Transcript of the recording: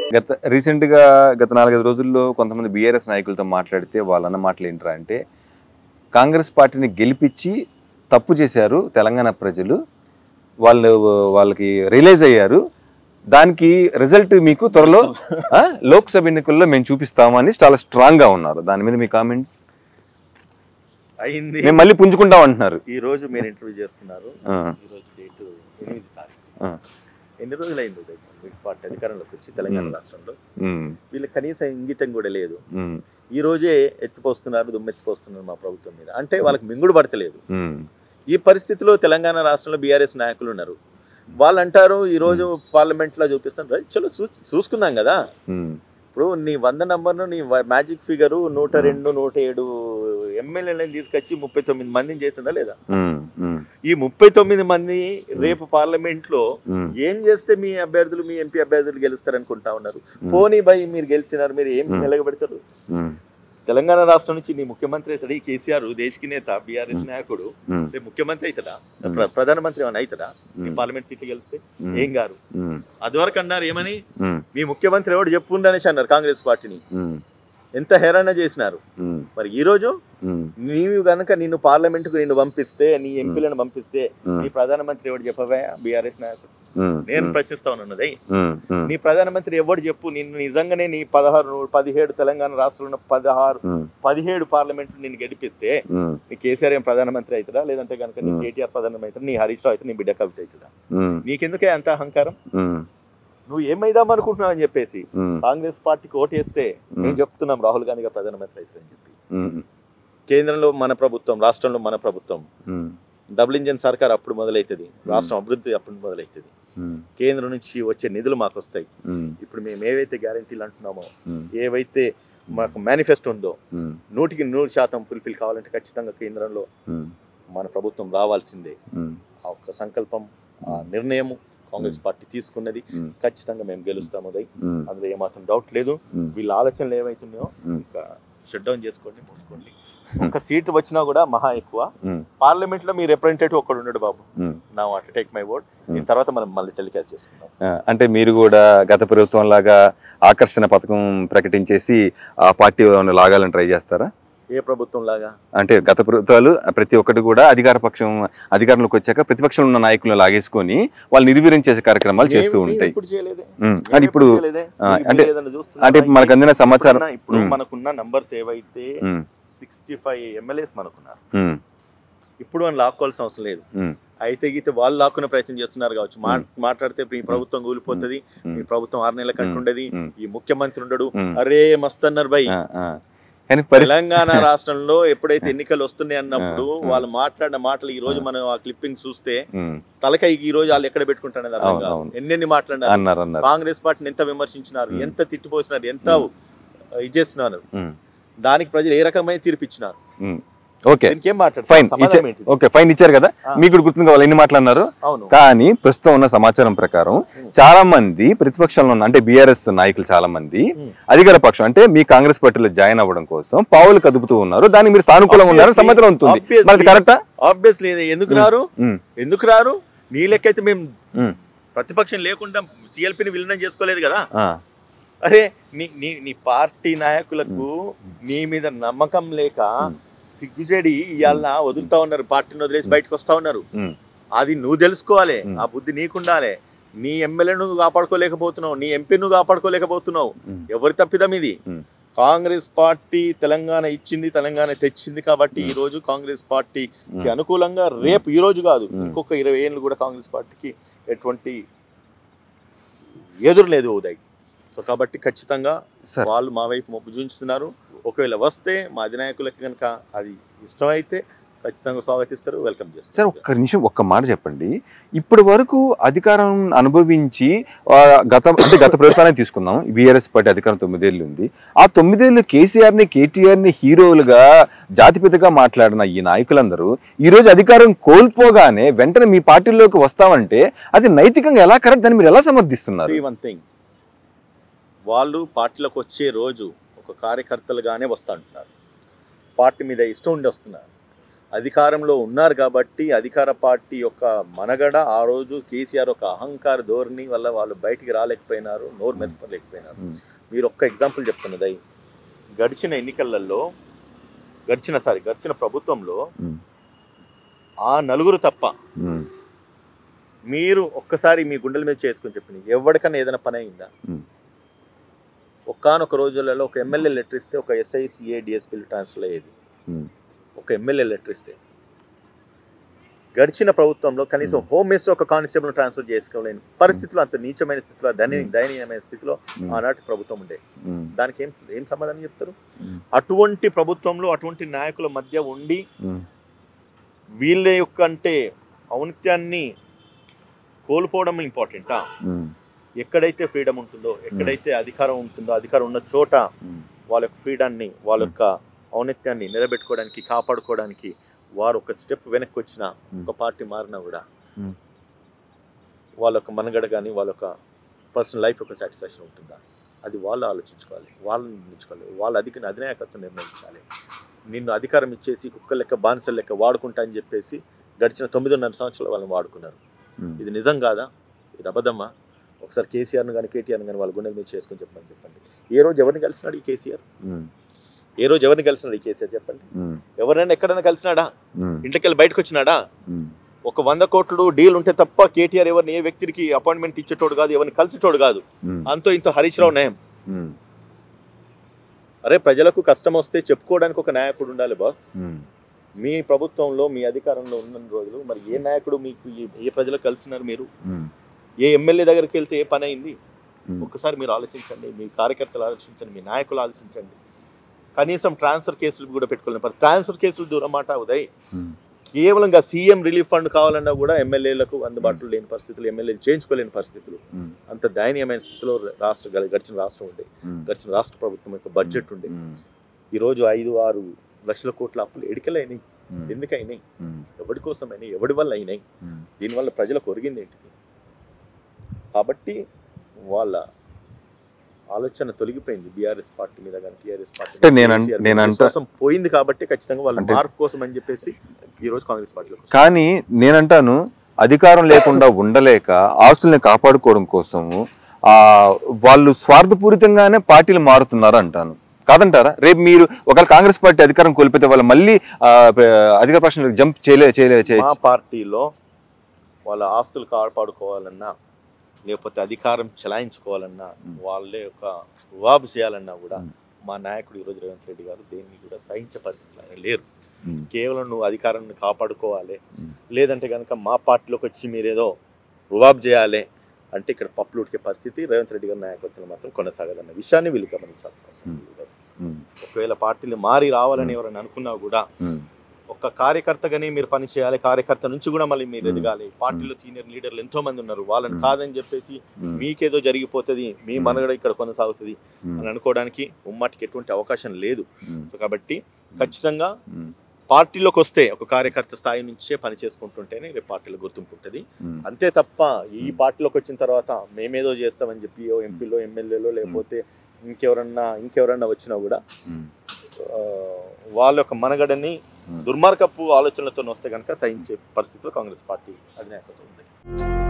రీసెంట్గా గత 4-5 రోజుల్లో కొంతమంది బీఆర్ఎస్ నాయకులతో మాట్లాడితే వాళ్ళన్న మాటలు ఏంట్రా అంటే, కాంగ్రెస్ పార్టీని గెలిపించి తప్పు చేశారు తెలంగాణ ప్రజలు, వాళ్ళకి రియలైజ్ అయ్యారు, దానికి రిజల్ట్ మీకు త్వరలో లోక్సభ ఎన్నికల్లో మేము చూపిస్తామని చాలా స్ట్రాంగ్గా ఉన్నారు. దాని మీద మీ కామెంట్? అయింది, మేము మళ్ళీ పుంజుకుంటాం అంటున్నారు. ఈ రోజు మీరు ఇంటర్వ్యూ చేస్తున్నారు, ఈరోజు డేట్ 8 తారీఖు. ఎన్ని రోజులు అయింది కాంగ్రెస్ పార్టీ అధికారంలోకి వచ్చి తెలంగాణ రాష్ట్రంలో? వీళ్ళకి కనీసం ఇంగితం కూడా లేదు. ఈ రోజే ఎత్తిపోస్తున్నారు, దుమ్మెత్తిపోస్తున్నారు మా ప్రభుత్వం మీద, అంటే వాళ్ళకి మింగుడు పడతలేదు. ఈ పరిస్థితిలో తెలంగాణ రాష్ట్రంలో బీఆర్ఎస్ నాయకులు ఉన్నారు. వాళ్ళు అంటారు ఈరోజు పార్లమెంట్లో చూపిస్తాను, చలో చూసుకుందాం కదా. ఇప్పుడు నీ 100 నంబర్ను, నీ మ్యాజిక్ ఫిగరు 102, 107 ఎమ్మెల్యేలను తీసుకొచ్చి 39 మందిని చేసిందా లేదా? ఈ 39 మంది రేపు పార్లమెంట్ లో ఏం చేస్తే మీ అభ్యర్థులు, మీ ఎంపీ అభ్యర్థులు గెలుస్తారనుకుంటా ఉన్నారు? పోనీ భయ్ మీరు గెలిచినారు, మీరు ఏం నిలగబెడతారు? తెలంగాణ రాష్ట్రం నుంచి నీ ముఖ్యమంత్రి అవుతాడు ఈ కేసీఆర్, దేశకి నేత, బీఆర్ఎస్ నాయకుడు, రేపు ముఖ్యమంత్రి అవుతాడా, ప్రధానమంత్రి ఏమైనా అవుతాడా? ఈ పార్లమెంట్ సీట్లు గెలిస్తే ఏం గారు? అదివరకు అన్నారు ఏమని, మీ ముఖ్యమంత్రి ఎవడు చెప్పుండి అనేసి అన్నారు కాంగ్రెస్ పార్టీని. ఎంత హేరానా చేసినారు. మరి ఈ రోజు నీవు గనక నిన్ను పార్లమెంట్ కు నిన్ను పంపిస్తే, నీ ఎంపీలను పంపిస్తే నీ ప్రధానమంత్రి ఎవడు చెప్పవా? బీఆర్ఎస్ నాయకుడు. నేను ప్రశ్నిస్తా ఉన్నది, నీ ప్రధానమంత్రి ఎవడు చెప్పు. నిన్ను నిజంగానే నీ 17 తెలంగాణ రాష్ట్రంలో 17 పార్లమెంట్లు నిన్ను గెలిపిస్తే నీ కేసీఆర్ ఏం ప్రధానమంత్రి అవుతుందా? లేదంటే కనుక నీ కేటీఆర్ ప్రధానమంత్రి అవుతుంది, నీ హరీష్ రావు అయితే నీ బిడ్డ కవిత అవుతుందా? నీకెందుకే అంత అహంకారం? నువ్వు ఏమైదాం అనుకుంటున్నావు అని చెప్పేసి కాంగ్రెస్ పార్టీకి ఓటేస్తే మేము చెప్తున్నాం రాహుల్ గాంధీ గారు ప్రధానమంత్రి అవుతారని చెప్పి. కేంద్రంలో మన ప్రభుత్వం, రాష్ట్రంలో మన ప్రభుత్వం, డబుల్ ఇంజన్ సర్కార్ అప్పుడు మొదలవుతుంది, రాష్ట్రం అభివృద్ధి అప్పుడు మొదలవుతుంది. కేంద్రం నుంచి వచ్చే నిధులు మాకు వస్తాయి. ఇప్పుడు మేము ఏవైతే గ్యారంటీలు అంటున్నామో, ఏవైతే మాకు మేనిఫెస్టో ఉందో 100కి 100% ఫుల్ఫిల్ కావాలంటే ఖచ్చితంగా కేంద్రంలో మన ప్రభుత్వం రావాల్సిందే. ఆ ఒక్క సంకల్పం, ఆ నిర్ణయము కాంగ్రెస్ పార్టీ తీసుకున్నది. ఖచ్చితంగా మేము గెలుస్తాము, అందులో ఏమాత్రం డౌట్ లేదు. వీళ్ళ ఆలోచనలు ఏమైతున్నాయో ఇంకా షట్ డౌన్ చేసుకోండి, మూసుకోండి. ఒక సీట్ వచ్చినా కూడా మహా ఎక్కువ. పార్లమెంట్ లో మీ రిప్రజెంటేటివ్ ఒక్కడు ఉన్నాడు బాబు, నా వాట్ టేక్ మై వర్డ్. దీని తర్వాత మనం మళ్ళీ టెలికాస్ట్ చేసుకుందాం. అంటే మీరు కూడా గత ప్రభుత్వం లాగా ఆకర్షణ పథకం ప్రకటించేసి ఆ పార్టీ లాగాలని ట్రై చేస్తారా? ఏ ప్రభుత్వం లాగా అంటే గత ప్రభుత్వాలు ప్రతి ఒక్కటి కూడా అధికారంలోకి వచ్చాక ప్రతిపక్షంలో ఉన్న నాయకులను లాగేసుకొని వాళ్ళు నిర్వీర్యం చేసే కార్యక్రమాలు చేస్తూ ఉంటాయి. అది ఇప్పుడు అంటే మనకు అందిన సమాచారం, ఇప్పుడు మనకున్న నంబర్స్ ఏవైతే 65 ఎమ్మెల్యేస్ మనకున్నారు, ఇప్పుడు మనం లాక్కోవాల్సిన అవసరం లేదు. అయితే గీతే వాళ్ళు లాక్కునే ప్రయత్నం చేస్తున్నారు కావచ్చు. మాట్లాడితే మీ ప్రభుత్వం కూలిపోతుంది, మీ ప్రభుత్వం 6 నెలల కంటే ఉండదు, ఈ ముఖ్యమంత్రి ఉండడు, అరే మస్త్ అన్నారు భయ్. తెలంగాణ రాష్ట్రంలో ఎప్పుడైతే ఎన్నికలు వస్తున్నాయి అన్నప్పుడు వాళ్ళు మాట్లాడిన మాటలు ఈ రోజు మనం ఆ క్లిప్పింగ్ చూస్తే తలకాయ ఈ రోజు వాళ్ళు ఎక్కడ పెట్టుకుంటారనేది అర్థం కాదు. ఎన్నెన్ని మాట్లాడినారు, కాంగ్రెస్ పార్టీని ఎంత విమర్శించినారు, ఎంత తిట్టిపోసినారు, ఎంత ఇది చేస్తున్నారు, దానికి ప్రజలు ఏ రకమైన తీర్పు ఇచ్చినారు. ఫైన్ ఇచ్చారు కదా, మీకు గుర్తుంది వాళ్ళు ఎన్ని మాట్లాడినారు. కానీ ప్రస్తుతం ఉన్న సమాచారం ప్రకారం చాలా మంది ప్రతిపక్షంలో ఉన్న, అంటే బీఆర్ఎస్ నాయకులు చాలా మంది అధికార పక్షం అంటే మీ కాంగ్రెస్ పార్టీలో జాయిన్ అవ్వడం కోసం పావులు కదుపుతూ ఉన్నారు. దానికి మీరు సానుకూలంగా ఉన్నారు, సమాచారం ఉంటుంది. కరెక్టా? ఆబ్వియస్లీ. ఎందుకు రారు? నీ లెక్కైతే మేము ప్రతిపక్షం లేకుండా సిఎల్పిని విలీనం చేసుకోలేదు కదా. అరే నీ పార్టీ నాయకులకు నీ మీద నమ్మకం లేక సిగ్గుచేడి ఇవాళ వదులుతా ఉన్నారు, పార్టీని వదిలేసి బయటకు వస్తా ఉన్నారు. అది నువ్వు తెలుసుకోవాలి, ఆ బుద్ధి నీకుండాలి. నీ ఎమ్మెల్యేను కాపాడుకోలేకపోతున్నావు, నీ ఎంపీను కాపాడుకోలేకపోతున్నావు. ఎవరి తప్పిదం ఇది? కాంగ్రెస్ పార్టీ తెలంగాణ ఇచ్చింది, తెలంగాణ తెచ్చింది కాబట్టి ఈ రోజు కాంగ్రెస్ పార్టీకి అనుకూలంగా రేపు, ఈ రోజు కాదు ఇంకొక 20 ఏళ్ళు కూడా కాంగ్రెస్ పార్టీకి ఎటువంటి ఎదురు లేదు ఉదయ్. సో కాబట్టి ఖచ్చితంగా వాళ్ళు మా వైపు మొగ్గు చూపిస్తున్నారు. ఒకవేళ వస్తే మా అధినాయకులకి కనుక అది ఇష్టమైతే ఖచ్చితంగా స్వాగతిస్తారు, వెల్కమ్ చేస్తారు. సార్ ఒక్క నిమిషం ఒక్క మాట చెప్పండి. ఇప్పటి వరకు అధికారం అనుభవించి గత ప్రభుత్వాన్ని తీసుకుందాం, బీఆర్ఎస్ పార్టీ అధికారం 9 ఏళ్ళు ఉంది. ఆ 9 ఏళ్ళు కేసీఆర్ని కేటీఆర్ని హీరోలుగా జాతిపితగా మాట్లాడిన ఈ నాయకులందరూ ఈరోజు అధికారం కోల్పోగానే వెంటనే మీ పార్టీలోకి వస్తామంటే అది నైతికంగా ఎలా కరెక్ట్? దాన్ని మీరు ఎలా సమర్థిస్తున్నారు? వాళ్ళు పార్టీలోకి వచ్చే రోజు ఒక కార్యకర్తలుగానే వస్తూ ఉంటున్నారు, పార్టీ మీద ఇష్టం ఉండి వస్తున్నారు. అధికారంలో ఉన్నారు కాబట్టి అధికార పార్టీ యొక్క మనగడ ఆ రోజు కేసీఆర్ ఒక అహంకార ధోరణి వల్ల వాళ్ళు బయటికి రాలేకపోయినారు, నోరు మెదపలేకపోయినారు. మీరు ఒక్క ఎగ్జాంపుల్ చెప్తున్నది, గడిచిన ఎన్నికలలో గడిచిన ప్రభుత్వంలో ఆ నలుగురు తప్ప మీరు ఒక్కసారి మీ గుండెల మీద చేసుకుని చెప్పింది ఎవరికన్నా ఏదైనా పని అయిందా? ఒక్కనొక రోజులలో ఒక ఎమ్మెల్యే లెటర్ ఇస్తే ఒక ఎస్ఐ సిఐ డిఎస్పీలు ట్రాన్స్ఫర్ అయ్యేది. ఒక ఎమ్మెల్యే లెటర్ ఇస్తే గడిచిన ప్రభుత్వంలో కనీసం హోమ్ మినిస్టర్ ఒక కానిస్టేబుల్ ట్రాన్స్ఫర్ చేసుకోలేని పరిస్థితులు, అంత నీచమైన స్థితిలో దయనీయమైన స్థితిలో ఆనాటి ప్రభుత్వం ఉండే. దానికి ఏం సమాధానం చెప్తారు? అటువంటి ప్రభుత్వంలో అటువంటి నాయకుల మధ్య ఉండి వీళ్ళ యొక్క అంటే ఔన్నత్యాన్ని కోల్పోవడం ఇంపార్టెంటా? ఎక్కడైతే ఫ్రీడమ్ ఉంటుందో, ఎక్కడైతే అధికారం ఉంటుందో, అధికారం ఉన్న చోట వాళ్ళ యొక్క ఫ్రీడాన్ని, వాళ్ళ యొక్క ఔన్నత్యాన్ని నిలబెట్టుకోవడానికి, కాపాడుకోవడానికి వారు ఒక స్టెప్ వెనక్కి వచ్చినా, ఒక పార్టీ మారినా కూడా వాళ్ళ యొక్క మనగడ కానీ వాళ్ళ యొక్క పర్సనల్ లైఫ్ యొక్క సాటిస్ఫాక్షన్ ఉంటుందా? అది వాళ్ళు ఆలోచించుకోవాలి, వాళ్ళని నిర్ణయించుకోవాలి, వాళ్ళ అధినాయకత్వం నిర్ణయించాలి. నిన్ను అధికారం ఇచ్చేసి కుక్క లెక్క బానిసల లెక్క వాడుకుంటా అని చెప్పేసి గడిచిన 9.5 సంవత్సరాలు వాళ్ళని వాడుకున్నారు. ఇది నిజం కాదా? ఇది అబద్ధమా? ఒకసారి కేసీఆర్ను కానీ కేటీఆర్ను కానీ వాళ్ళ గుండెల మీద చేసుకొని చెప్పండి. ఏ రోజు ఎవరిని కలిసినాడు ఈ కేసీఆర్? ఏ రోజు ఎవరిని కలిసినాడు ఈ కేసీఆర్ చెప్పండి? ఎవరైనా ఎక్కడైనా కలిసినాడా? ఇంటికెళ్ళి బయటకు వచ్చినాడా? ఒక 100 కోట్లు డీల్ ఉంటే తప్ప కేటీఆర్ ఎవరిని ఏ వ్యక్తికి అపాయింట్మెంట్ ఇచ్చేటోడు కాదు, ఎవరిని కలిసేటోడు కాదు. అంతో ఇంత హరీష్ రావు నయం. అరే, ప్రజలకు కష్టం వస్తే చెప్పుకోవడానికి ఒక నాయకుడు ఉండాలి బాస్. మీ ప్రభుత్వంలో మీ అధికారంలో ఉన్న రోజులు మరి ఏ నాయకుడు మీకు ఏ ప్రజలకు కలిసినారు? మీరు ఏ ఎమ్మెల్యే దగ్గరికి వెళ్తే ఏ పని అయింది? ఒక్కసారి మీరు ఆలోచించండి, మీ కార్యకర్తలు ఆలోచించండి, మీ నాయకులు ఆలోచించండి. కనీసం ట్రాన్స్ఫర్ కేసులు కూడా పెట్టుకోలేని పరిస్థితి. ట్రాన్స్ఫర్ కేసులు దూరం మాట ఉదయ్, కేవలం సీఎం రిలీఫ్ ఫండ్ కావాలన్నా కూడా ఎమ్మెల్యేలకు అందుబాటులో లేని పరిస్థితులు, ఎమ్మెల్యేలు చేయించుకోలేని పరిస్థితులు, అంత దయనీయమైన స్థితిలో గడిచిన రాష్ట్రం ఉండే, గడిచిన రాష్ట్ర ప్రభుత్వం యొక్క బడ్జెట్ ఉండే. ఈరోజు 5-6 లక్షల కోట్ల అప్పులు ఎడికలైనాయి. ఎందుకైనాయి? ఎవరి కోసం అయినాయి? ఎవరి వల్ల అయినాయి? దీనివల్ల ప్రజలకు ఒరిగింది ఏంటిది? కాబట్టి వాళ్ళ ఆలోచన తొలగిపోయింది బీఆర్ఎస్ పార్టీ మీద కానీ టీఆర్ఎస్ పార్టీ కోసం పోయింది. కాబట్టి ఖచ్చితంగా వాళ్ళ మార్పు కోసం అని చెప్పేసి ఈరోజు కాంగ్రెస్ పార్టీలో. కానీ నేనంటాను, అధికారం లేకుండా ఉండలేక ఆస్తుల్ని కాపాడుకోవడం కోసము వాళ్ళు స్వార్థపూరితంగానే పార్టీలు మారుతున్నారు అంటాను. కాదంటారా? రేపు మీరు ఒకవేళ కాంగ్రెస్ పార్టీ అధికారం కోల్పోతే వాళ్ళు మళ్ళీ అధికార పక్షంలో జంప్ చేయలే. మా పార్టీలో వాళ్ళ ఆస్తులు కాపాడుకోవాలన్నా, లేకపోతే అధికారం చెలాయించుకోవాలన్నా, వాళ్ళే ఒక రువాబు చేయాలన్నా కూడా మా నాయకుడు ఈరోజు రేవంత్ రెడ్డి గారు దేన్ని కూడా సహించే పరిస్థితులు లేరు. కేవలం నువ్వు అధికారాన్ని కాపాడుకోవాలి, లేదంటే కనుక మా పార్టీలోకి వచ్చి మీరేదో రువాబు చేయాలి అంటే ఇక్కడ పప్పులు ఉడికే పరిస్థితి రేవంత్ రెడ్డి గారి నాయకత్వంలో మాత్రం కొనసాగదన్న విషయాన్ని వీళ్ళు గమనించాల్సిన అవసరం లేదు. ఒకవేళ పార్టీలు మారి రావాలని ఎవరైనా అనుకున్నా కూడా ఒక కార్యకర్తగానే మీరు పని చేయాలి. కార్యకర్త నుంచి కూడా మళ్ళీ మీరు ఎదగాలి. పార్టీలో సీనియర్ లీడర్లు ఎంతో మంది ఉన్నారు. వాళ్ళని కాదని చెప్పేసి మీకేదో జరిగిపోతుంది, మీ మనగడ ఇక్కడ కొనసాగుతుంది అని అనుకోవడానికి ఉమ్మాటికి ఎటువంటి అవకాశం లేదు. సో కాబట్టి ఖచ్చితంగా పార్టీలోకి వస్తే ఒక కార్యకర్త స్థాయి నుంచే పని చేసుకుంటుంటేనే రేపు పార్టీలో గుర్తింపు ఉంటుంది. అంతే తప్ప ఈ పార్టీలోకి వచ్చిన తర్వాత మేమేదో చేస్తామని చెప్పి ఎంపీలో ఎమ్మెల్యేలో లేకపోతే ఇంకెవరన్నా వచ్చినా కూడా వాళ్ళ యొక్క మనగడని దుర్మార్గపు ఆలోచనలతో వస్తే కనుక సహించే పరిస్థితిలో కాంగ్రెస్ పార్టీ అధినాయకత్వం ఉంది.